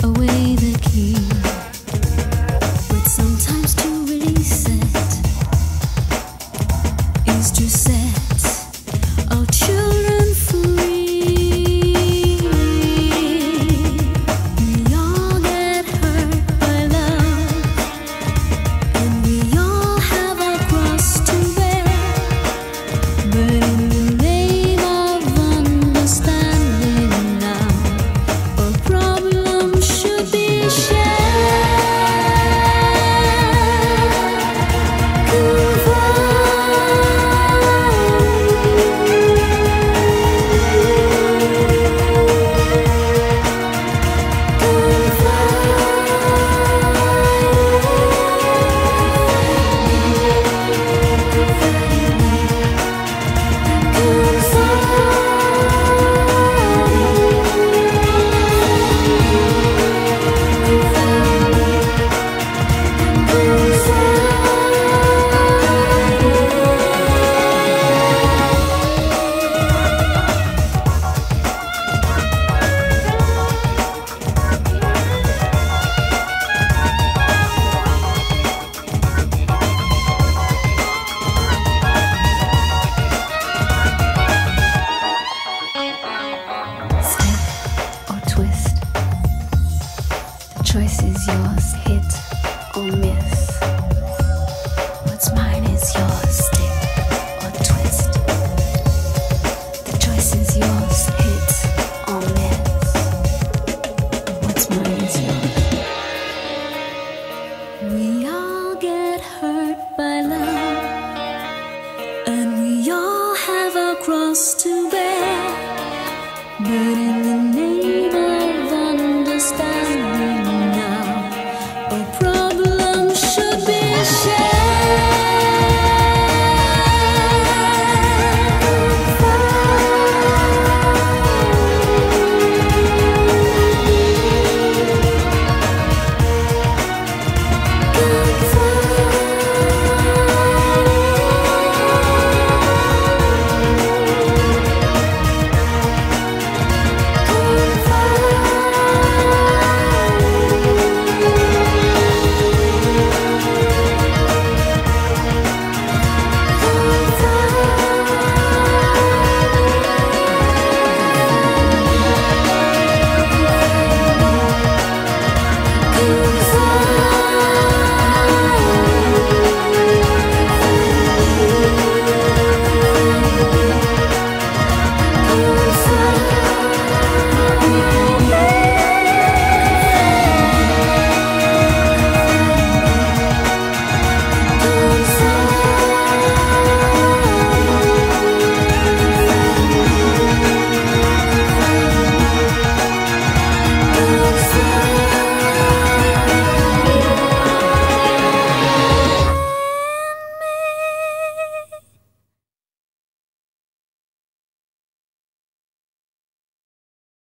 away the key. But sometimes to release it is to set our children free. We all get hurt by love, and we all have a cross to bear. But in the name of understanding now, our problem should be shared. Choice is yours, hit or miss. What's mine is yours, stick or twist. The choice is yours, hit or miss. What's mine is yours.